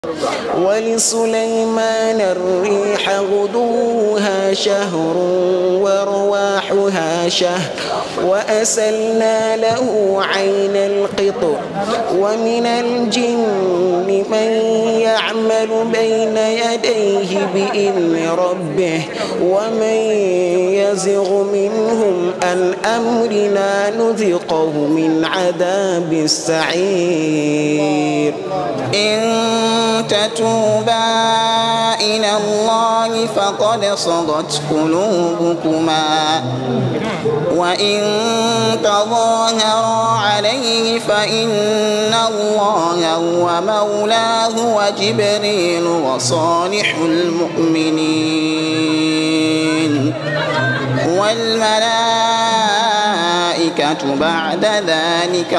ولسليمان الريح غدوها شهر ورواحها شهر وأسلنا له عين القطر ومن الجن من يعمل بين يديه بإذن ربه ومن يزغ منهم عن أمرنا نذقه من عذاب السعير. إن تتوبا إلى الله فقد صغت قلوبكما وإن تظاهرا عليه فإن الله هو مولاه وجبريل وصالح المؤمنين والملائكة بعد ذلك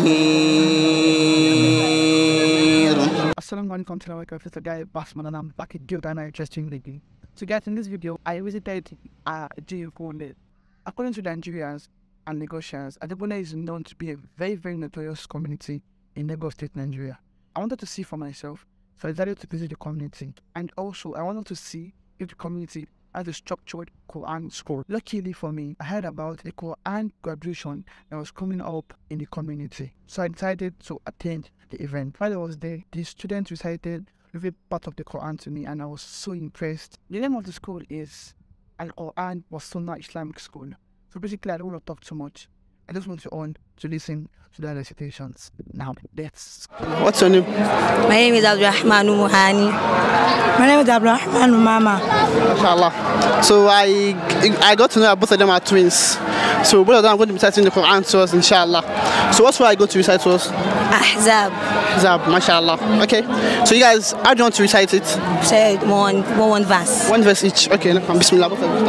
ظهير. Assalamu alaikum warahmatullahi wabarakatuh. It's the guy Basman and I'm back at good and interesting video. So guys, in this video I visited Ajegunle. According to the Nigerians and Lagosians, Ajegunle is known to be a very notorious community in Lagos State, Nigeria. I wanted to see for myself, so I decided to visit the community, and also I wanted to see if the community has a structured Quran school. Luckily for me, I heard about a Quran graduation that was coming up in the community, so I decided to attend the event. While I was there, the students recited every part of the Quran to me, and I was so impressed. The name of the school is Al-Quran was Sunnah Islamic School. So basically, I don't want to talk too much. I just want you all to listen to the recitations. Now, let's go. What's your name? My name is Abdurrahman Muhani. My name is Abdurrahman Mama. MashaAllah. So I got to know that both of them are twins. So both of them are going to be reciting the Quran to us, inshallah. So what's what I go to recite to us? Ahzab. Ahzab, mashallah. Okay. So you guys, how do you want to recite it? Say one verse. One verse each. Okay, no problem. Bismillah.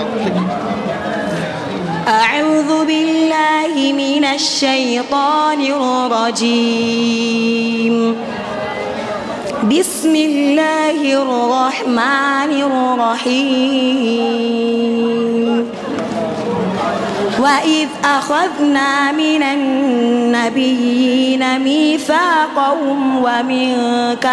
أعوذ بالله من الشيطان الرجيم. بسم الله الرحمن الرحيم. وإذ أخذنا من النبيين ميثاقهم ومنك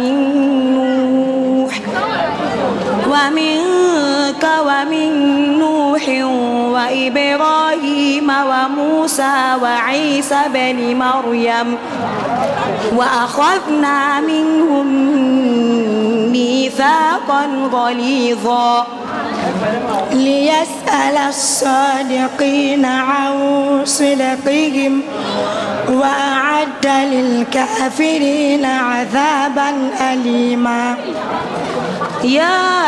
ومن نوح وإبراهيم وموسى وعيسى بن مريم وأخذنا منهم ميثاقا غليظا ليسأل الصادقين عن صدقهم وأعد للكافرين عذابا أليما. يا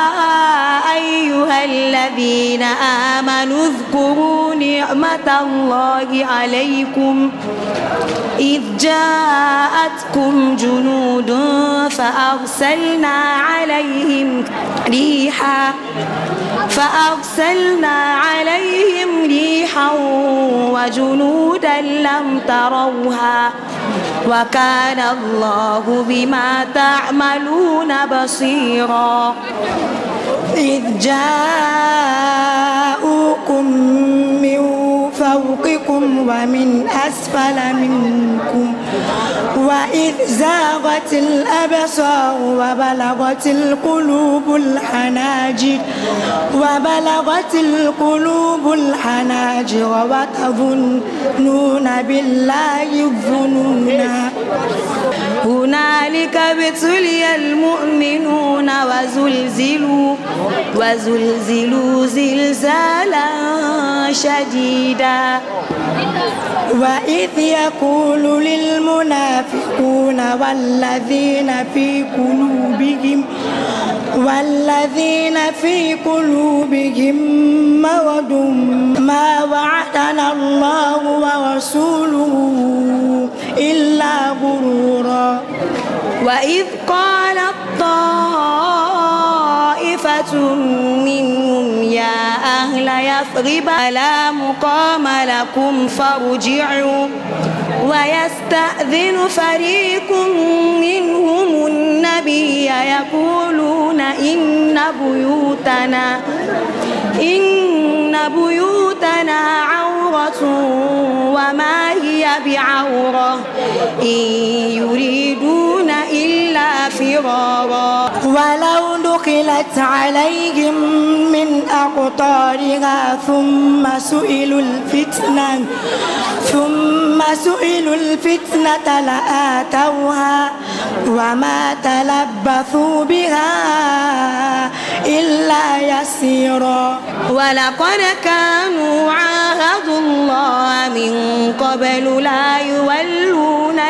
أيها الذين آمنوا اذكروا نعمة الله عليكم إذ جاءتكم جنود فأرسلنا عليهم ريحا وجنودا لم تروها وكان الله بما تعملون بصيرا. إذ جاءوكم من فوقكم ومن أسفل منكم وإذ زاغت الأبصار وبلغت القلوب الحناجر وتظنون بالله الظنونا. هنالك ابتلي المؤمنون وزلزلوا زلزالا شديدا. وإذ يقول للمنافقون والذين في قلوبهم مرض ما وعدنا الله ورسوله إلا غرورا. وإذ قالت طائفة منهم يا أهل يثرب لا مقام لكم فارجعوا ويستأذن فريق منهم النبي يقولون إن بيوتنا عورة عورة وما هي بعورة إن يريدون إلا فرارا ولو دخلت عليهم من أقطارها ثم سئلوا الفتنة لآتوها وما تلبثوا بها إلا يسيرا ولقد كانوا عاهدوا الله من قبل لا يولون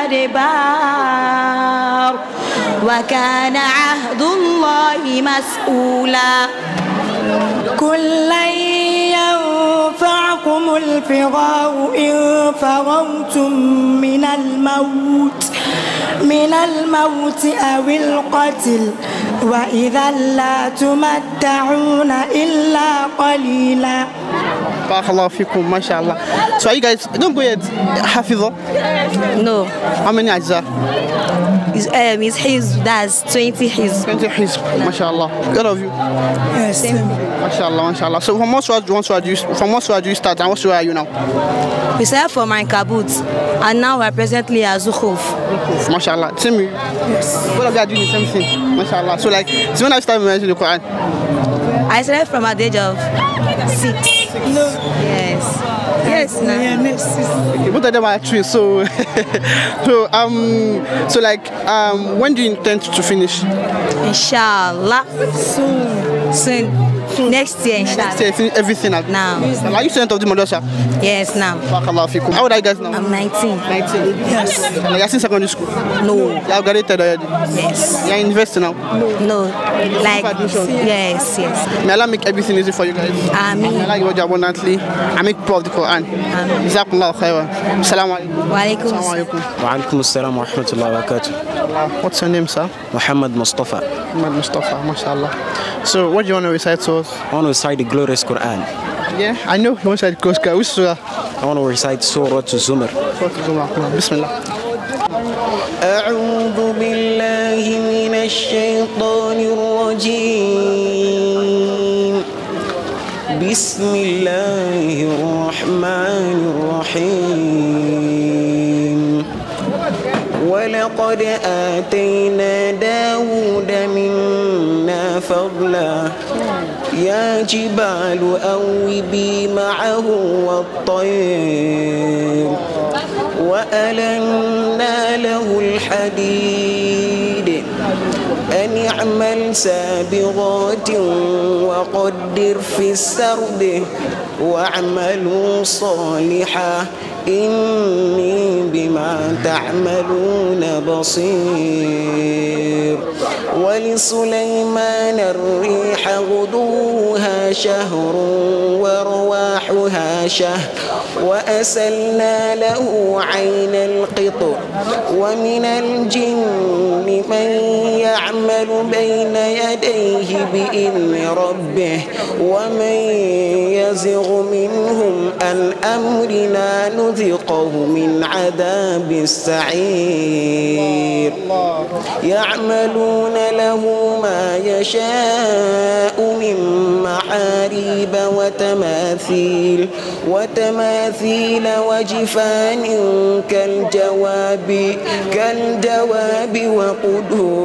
الأدبار وكان عهد الله مسؤولا كلا ينفعكم الفرار إن فررتم من الموت أو القتل وإذا لا تمتعون إلا قليلا. Barakallahu fikum, mashallah. So are you guys, don't go yet, Hafidha? No. How many ajza? His hizb, that's 20 hizb. 20 hizb, mashallah. Good of you. Yes. Mashallah, mashallah. So from what surah do you start and what surah are you now? We started from Ankabut and now we're presently at Zukhruf. Mashallah. Tell me. Yes. What of you are doing the same thing? Mashallah. So like, so when I started memorizing the Quran? I started from at the age of 6. No. Yes. Yes. Okay, both of them are true. So, so like, when do you intend to finish? Inshallah. Soon. Next year, inshallah. Next year, finish everything up. Now. Are you student of the madrasa? Yes, now. Barakallahu fikum. How old are you guys now? I'm 19. 19. Yes. You're in secondary school? No. You have graduated already? Yes. You're in university now? No. Like, yes. May Allah make everything easy for you guys. Ameen. May Allah give you abundantly and make people of the Quran. Ameen. Jazakumullahu khairan. Assalamu alaikum. Wa alaikum Wa alaikum assalam wa rahmatullahi wa barakatuh. What's your name, sir? Muhammad Mustafa. Muhammad Mustafa, mashallah. So, what do you want to recite to us? I want to recite the glorious Quran. Yeah, I know you want to recite Quran. Which surah? I want to recite Surah Zumar. Bismillah. أعوذ بالله من الشيطان الرجيم بسم الله الرحمن الرحيم ولقد آتينا داود منا فضلا يا جبال أوبي معه والطير وألنا له الحديد أن اعمل سابغات وقدر في السرد واعملوا صالحا إني بما تعملون بصير ولسليمان الريح غدوها شهر ورواحها شهر وأسلنا له عين القطر ومن الجن من يعمل بين يديه بإذن ربه ومن يزغ منهم عن أمرنا نذقه من عذاب السعير يعملون له ما يشاء من محاريب وتماثيل وجفان كالجواب وقدور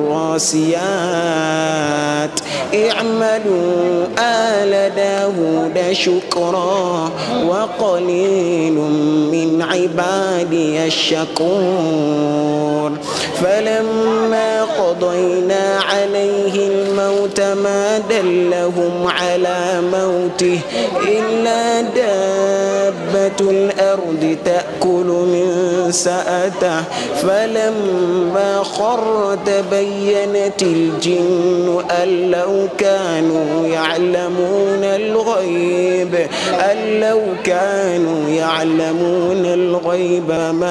الراسيات اعملوا آل داود شكرا وقليل من عبادي الشكور فلما قضينا عليه الموت ما دلهم على موته إلا دابة الأرض تأكل من سأته فلما خر تبينت الجن أن لو كانوا يعلمون الغيب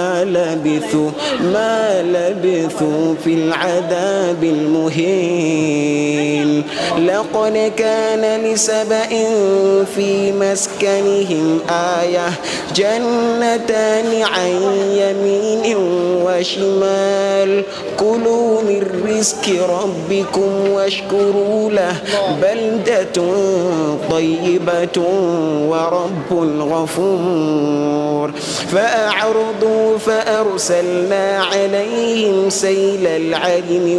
ما لبثوا في العذاب المهين لقد كان لسبأ في مسكنهم آية جنتان عن يمين وشمال كلوا من رزق ربكم واشكروا له بلدة طيبة ورب غفور فأعرضوا فأرسلنا عليهم سيل العلم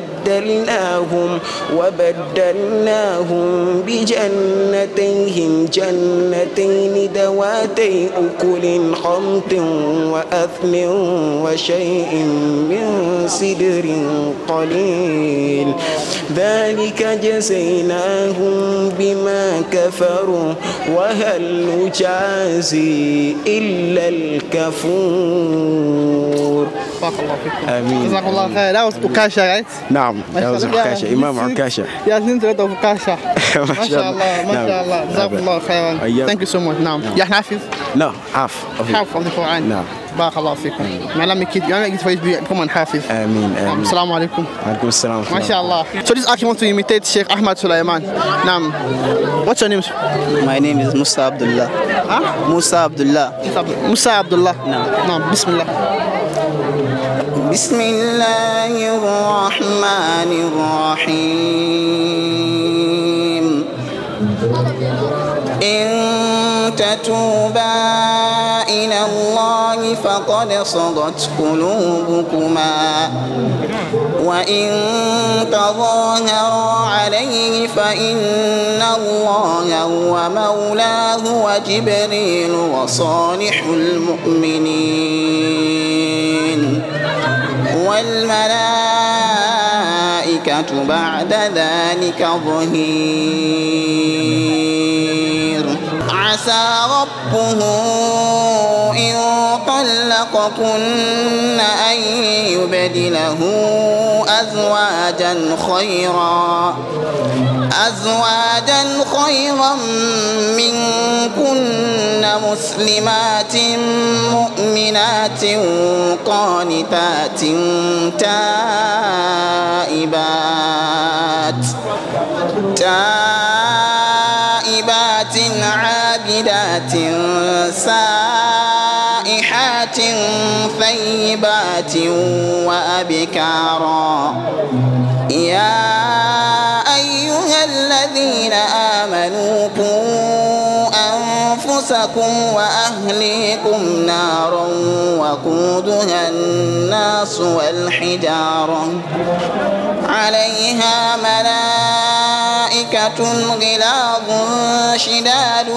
وبدلناهم بجنتيهم جنتين ذواتي أكل خمط وأثم وشيء من سدر قليل ذلك جزيناهم بما كفروا وهل نجازي إلا الكفور. آمين. جزاك الله خير. That was Ukasha, right? نعم that was Ukasha Imam Ukasha. Yeah, listening to the Ukasha. ما شاء الله. ما شاء الله. جزاك الله خيرا. Thank you so much. نعم. يا حافظ. No, half of it. حافظ القرآن. نعم. بارك الله فيكم. معلم كيد يعني قلت فايز بكم حافظ. آمين آمين. السلام عليكم. وعليكم السلام. ما شاء الله. So this actually want to imitate Sheikh Ahmad Sulaiman. نعم. What's your name? My name is Musa Abdullah. Huh? Musa Abdullah. Musa Abdullah. نعم. نعم. بسم الله. بسم الله الرحمن الرحيم. إن تتوبا إلى الله فقد صغت قلوبكما وإن تظاهرا عليه فإن الله هو مولاه وجبريل وصالح المؤمنين والملائكة بعد ذلك ظهير. عسى ربه إن طلقكن أن يبدله أزواجا خيرا منكن مسلمات مؤمنات قانتات تائبات عابدات سائحات ثيبات وأبكارا. يا أيها الذين آمنوا قوا أنفسكم وأهليكم نارا وقودها الناس والحجارة عليها ملائكة غلاظ شداد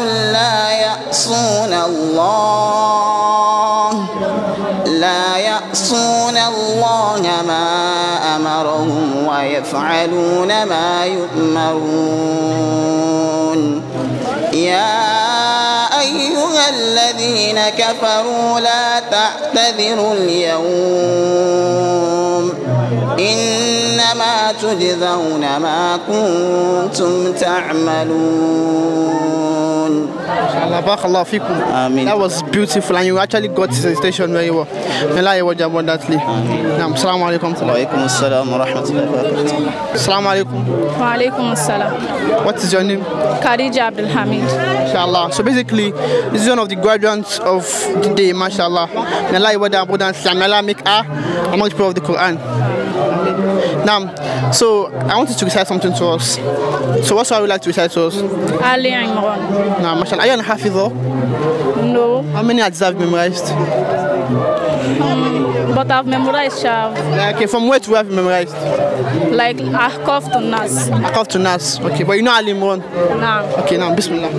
لا يعصون الله ما أمرهم ويفعلون ما يؤمرون. يا أيها الذين كفروا لا تعتذروا اليوم إنما تجزون ما كنتم تعملون. Inshallah, barakallahu fikum. Amen. That was beautiful and you actually got the station very well. May Allah reward you abundantly. Naam, assalamu alaikum. وعليكم السلام ورحمة الله وبركاته. Assalamu alaikum. Wa alaikum assalam. What is your name? Khadija Abdul Hamid. Inshallah. So basically, this is one of the graduates of the day, mashallah. May Allah reward you abundantly and may Allah make her among the people of the Quran. Now, so I want you to recite something to us. So what would you like to recite to us? Ali Imran. Now, mashallah, are you an hafidh? No. How many hadiths have you memorized? But I've memorized Shav. Okay, from where to where have you memorized? Like Ahqaf to Nas. Ahqaf to Nas. Okay, but you know Ali Imran? Naam. Okay, now, Bismillah.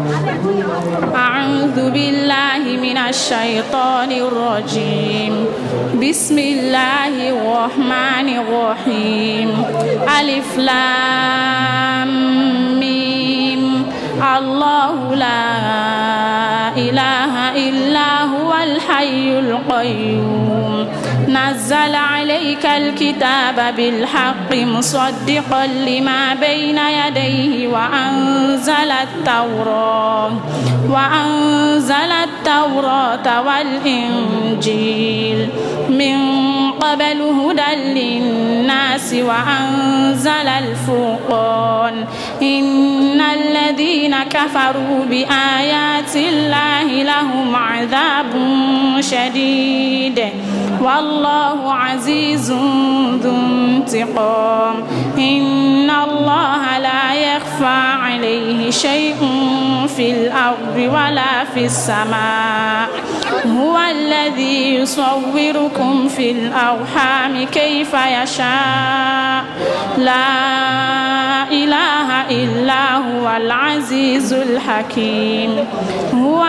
أعوذ بالله من الشيطان الرجيم بسم الله الرحمن الرحيم ألف لام ميم الله لا إله إلا هو الحي القيوم نزل عليك الكتاب بالحق مصدقا لما بين يديه وأنزل التوراة والإنجيل من قبل هدى للناس وأنزل الفرقان إن الذين كفروا بآيات الله لهم عذاب شديد والله عزيز ذو انتقام إن الله لا يخفى عليه شيء في الأرض ولا في السماء هو الذي يصوركم في الأرحام كيف يشاء لا إله إلا هو العزيز الحكيم هو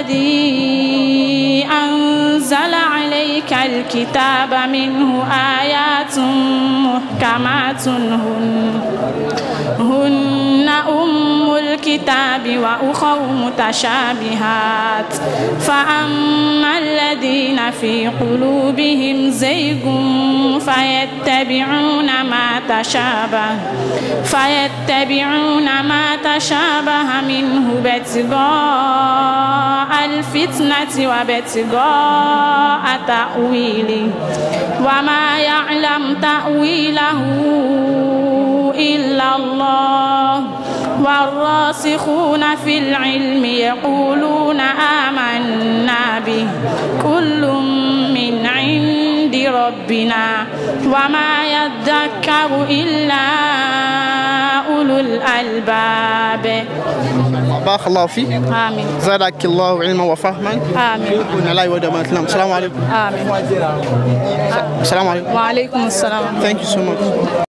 الذي أنزل عليك الكتاب منه آيات محكمات هن أم الكتاب وأخر متشابهات فأما الذين في قلوبهم زيغ فيتبعون ما تشابه منه ابتغاء الفتنة وابتغاء تأويله وما يعلم تأويله إلا الله والراسخون في العلم يقولون آمنا به كل من عند ربنا وما يذكر إلا أولو الألباب. بارك الله فيك. آمين. زادك الله علما وفهما. آمين. السلام عليكم. آمين. السلام عليكم. وعليكم السلام. Thank you so much.